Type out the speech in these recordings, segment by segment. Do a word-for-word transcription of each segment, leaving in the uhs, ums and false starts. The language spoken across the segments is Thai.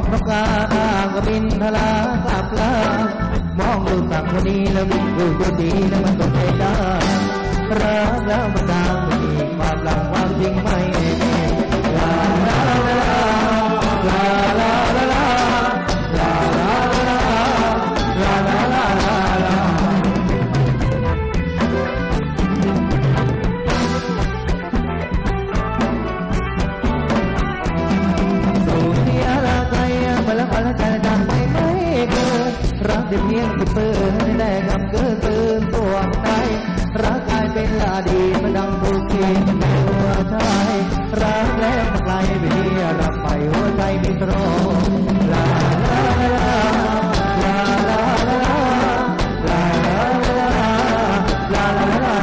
อกนกกาก็บินทลากลับลามองดูสักคนนี้แล้วมันดูตัวดีแล้วมันก็ใจได้รักแล้วมันดังมันอีกบาดหลังความจริงไม่ลาลาลาลาลาลาลาลาลาลาลาลาลาลารักเพียงที่เปิดได้กำเกิดตื่นตัวใจรักกายเป็นลาดีมันดังผูกเขียนในหัวใจรักแล้วมันไกลไปเดียรับไปหัวใจมีตรองลาลาลาลาลาลาลาลาลาลาลาลา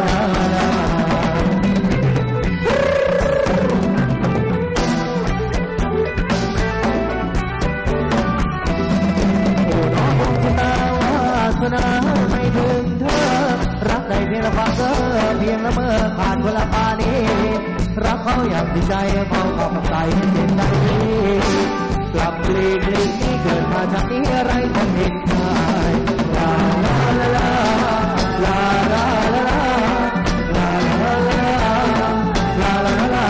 ไม่ถึงเธอรักได้เพียงละพักเธอเพียงละเมื่อผ่านเวลาปานี้รักเขาอย่างที่ใจเขาก็ทำใจให้เจ็บใจกลับกลีกลีนี้เกิดมาจากนี้อะไรจะเห็นได้ลาลาลาลาลาลาลาลาลาลาลาลาลา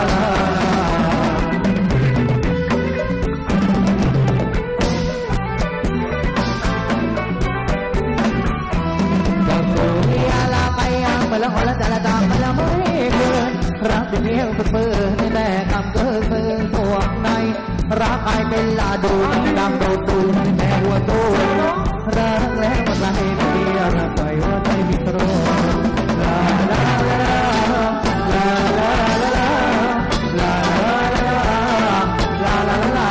ไปแล้วขอแล้วแต่ละตามไปแล้วไม่เกินรักเพียงเปื้อนแต่คำเกินเปื้อนตัวในรักกายเป็นลาดูดำโดดดูแต่หัวตัวรักแล้วมันไหลไม่ดีรักไปว่าใจมีตรงลาลาลาลาลาลาลาลาลาลาลา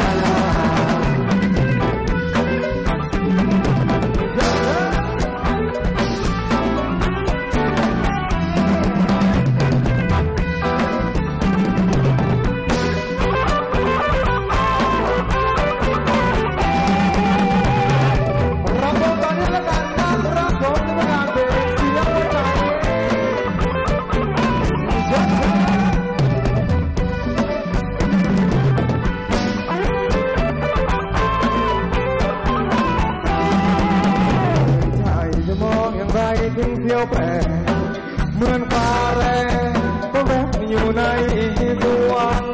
ถึงเที่ยวแปรเหมือนฟ้าแรงก็แวบอยู่ในดวง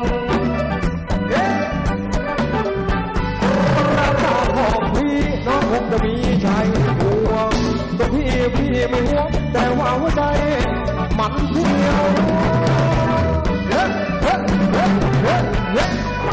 รักตาของพี่น้องคงจะมีใจห่วงตัวพี่พี่ไม่ห่วงแต่ว่าหัวใจมันเที่ยวเฮ้เฮ้เฮ้เฮ้เฮ้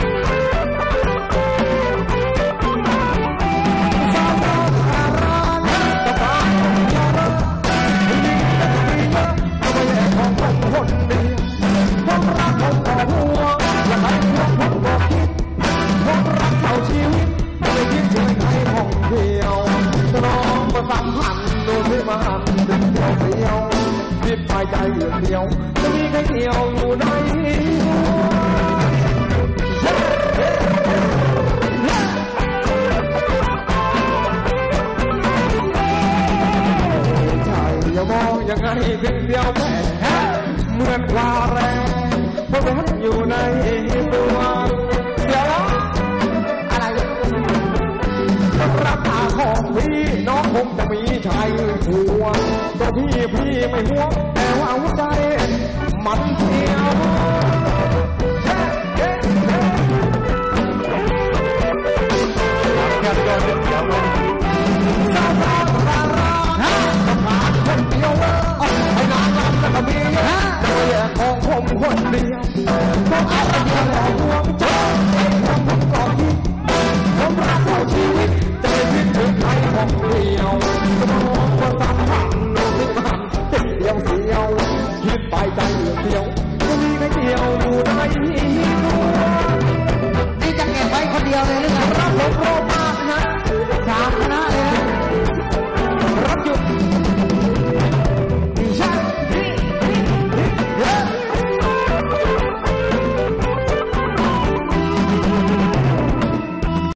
สัมพันธ์โดยไม่มาหันถึงเดียวเดียวคิดไปใจเดียวเดียวจะมีใครเดียวอยู่ในใจอย่ามองยังไงเพียงเดียวแม่เหมือนปลาแรงเพราะมันอยู่ในตัวเดี๋ยวอะไรรักตาของพี่น้องคงจะมีชายห่วงตัวพี่พี่ไม่ห่วงแต่ว่าหัวใจมันเที่ยวแค่เดียวเดียวซาซาซาราฮะมาคนเดียวไอ้นางรำแล้วก็มีตัวแย่ของผมคนเดียวต้องเอาไปเดียวแล้วห่วงใจผมผมก่อนที่ผมรักเท่าชีวิตใจคิดถึงใครของเดียวก็มองว่าตามหันโน้ตมันติดเดียวเดียวคิดไปใจเดียวจะมีไม่เดียวอยู่ในนี้นี่จะเก็บไว้คนเดียวเลยหรือไงรับผม